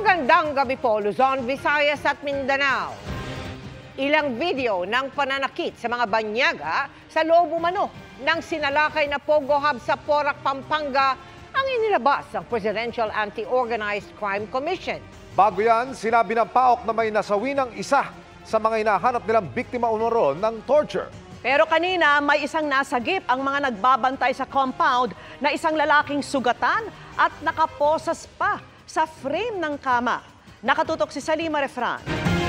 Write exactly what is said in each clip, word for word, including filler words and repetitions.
Magandang gabi po, Luzon, Visayas at Mindanao. Ilang video ng pananakit sa mga banyaga sa loob umano ng sinalakay na Pogo Hub sa Porac, Pampanga ang inilabas ng Presidential Anti-Organized Crime Commission. Bago yan, sinabi ng PAOK na may nasawi ng isa sa mga hinahanap nilang biktima umano ng torture. Pero kanina, may isang nasagip ang mga nagbabantay sa compound na isang lalaking sugatan at nakaposas pa sa frame ng kama. Nakatutok si Salima Refran.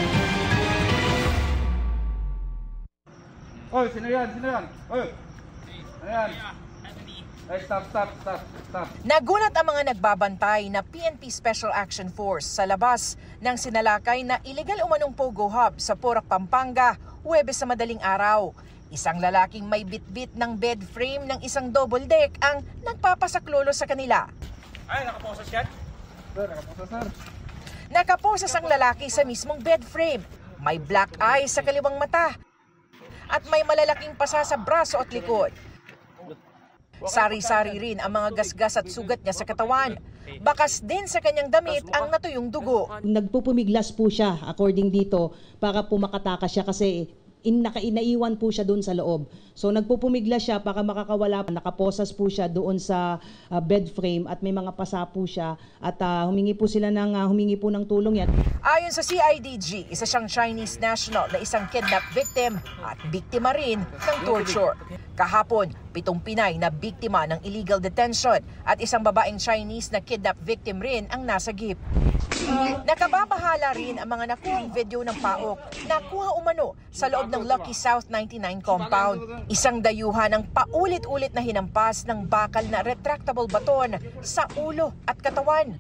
Oy, sino yan? Sino yan? Oy! Ano yan? Ay, stop, stop, stop, stop. Nagulat ang mga nagbabantay na P N P Special Action Force sa labas ng sinalakay na iligal umanong Pogo Hub sa Porac, Pampanga, Huwebes sa madaling araw. Isang lalaking may bitbit ng bed frame ng isang double deck ang nagpapasaklolo sa kanila. Ay, nakaposas yan? Sir, nakaposas, sir. Nakaposas ang lalaki sa mismong bed frame. May black eye sa kaliwang mata at may malalaking pasa sa braso at likod. Sari-sari rin ang mga gasgas at sugat niya sa katawan. Bakas din sa kanyang damit ang natuyong dugo. Nagpupumiglas po siya according dito para po makatakas siya kasi in, naka, inaiwan po siya doon sa loob. So nagpupumiglas siya para makakawala. Nakaposas po siya doon sa uh, bed frame at may mga pasa po siya at uh, humingi po sila ng uh, humingi po ng tulong yan. Ayon sa C I D G, isa siyang Chinese national na isang kidnap victim at biktima rin ng torture. Kahapon, pitong Pinay na biktima ng illegal detention at isang babaeng Chinese na kidnap victim rin ang nasagip. Nakababahala rin ang mga nakuhang video ng PAOK na kuha umano sa loob ng Lucky South ninety-nine compound. Isang dayuhan ng paulit-ulit na hinampas ng bakal na retractable baton sa ulo at katawan.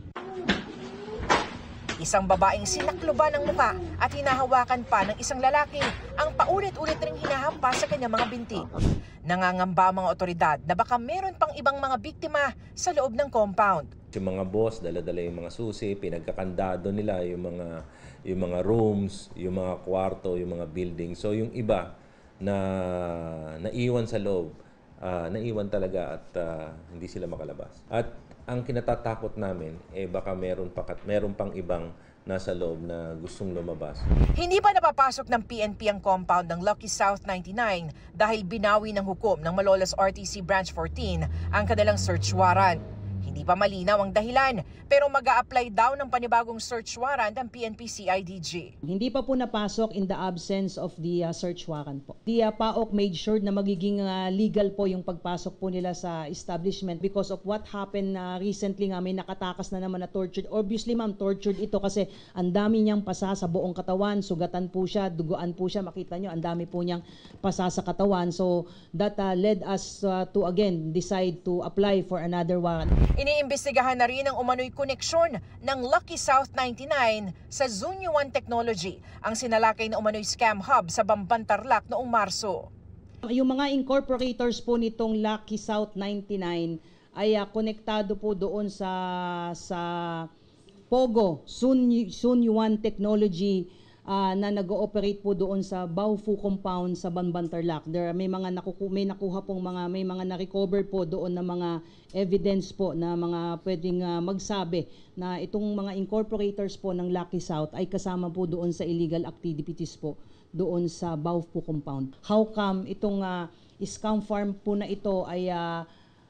Isang babaeng sinakluban ng muka at hinahawakan pa ng isang lalaki ang paulit-ulit ring hinahampas sa kanyang mga binti. Nangangamba ang mga otoridad na baka meron pang ibang mga biktima sa loob ng compound. Yung mga boss, dala-dala yung mga susi, pinagkakandado nila yung mga, yung mga rooms, yung mga kwarto, yung mga building. So yung iba na naiwan sa loob, uh, naiwan talaga at uh, hindi sila makalabas. At ang kinatatakot namin, eh baka meron, pa, meron pang ibang nasa loob na gustong lumabas. Hindi pa napapasok ng P N P ang compound ng Lucky South ninety-nine dahil binawi ng hukom ng Malolos R T C Branch fourteen ang kanilang search warrant. Hindi pa malinaw ang dahilan, pero mag-a-apply daw ng panibagong search warrant ang P N P C I D G. Hindi pa po napasok in the absence of the uh, search warrant po. The uh, PAOK made sure na magiging uh, legal po yung pagpasok po nila sa establishment because of what happened uh, recently nga may nakatakas na naman na tortured. Obviously ma'am, tortured ito kasi ang dami niyang pasa sa buong katawan, sugatan po siya, duguan po siya, makita niyo ang dami po niyang pasa sa katawan. So that uh, led us uh, to again decide to apply for another warrant. Iniimbestigahan na rin ang umano'y koneksyon ng Lucky South ninety-nine sa Zunyo One Technology, ang sinalakay na umano'y scam hub sa Bamban, Tarlac noong Marso. Yung mga incorporators po nitong Lucky South ninety-nine ay uh, konektado po doon sa sa Pogo, Zunyo One Technology uh, na nag-ooperate po doon sa Baofu compound sa Bamban, Tarlac. There may mga nakuku may nakuha pong mga may mga na-recover po doon na mga evidence po na mga pwedeng uh, magsabi na itong mga incorporators po ng Lucky South ay kasama po doon sa illegal activities po doon sa Baofu compound. How come itong uh, scam farm po na ito ay uh,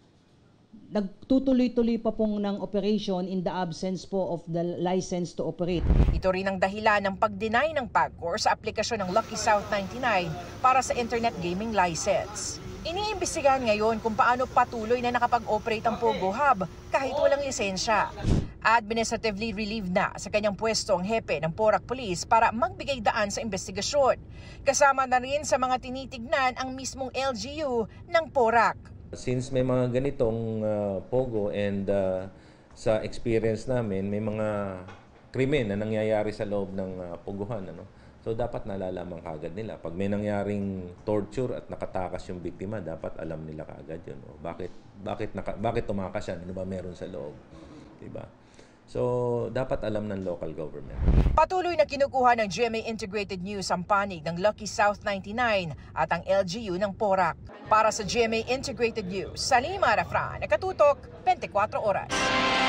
nagtutuloy-tuloy pa pong ng operation in the absence po of the license to operate. Ito rin ang dahilan ng pag-deny ng PAGCOR sa aplikasyon ng Lucky South ninety-nine para sa internet gaming license. Iniimbestigahan ngayon kung paano patuloy na nakapag-operate ang Pogo Hub kahit walang lisensya. Administratively relieved na sa kanyang pwesto ang hepe ng Porac Police para magbigay daan sa investigasyon. Kasama na rin sa mga tinitignan ang mismong L G U ng Porac. Since may mga ganitong uh, Pogo and uh, sa experience namin, may mga krimen na nangyayari sa loob ng uh, Poguhan. Ano? So dapat nalalaman kaagad nila. Pag may nangyaring torture at nakatakas yung biktima, dapat alam nila kaagad yun. O, bakit, bakit, naka, bakit tumakas yan? Ano ba meron sa loob? Diba? So, dapat alam ng local government. Patuloy na kinukuha ng G M A Integrated News ang panig ng Lucky South ninety-nine at ang L G U ng Porac. Para sa G M A Integrated News, Salima Refran, nakatutok, twenty-four oras.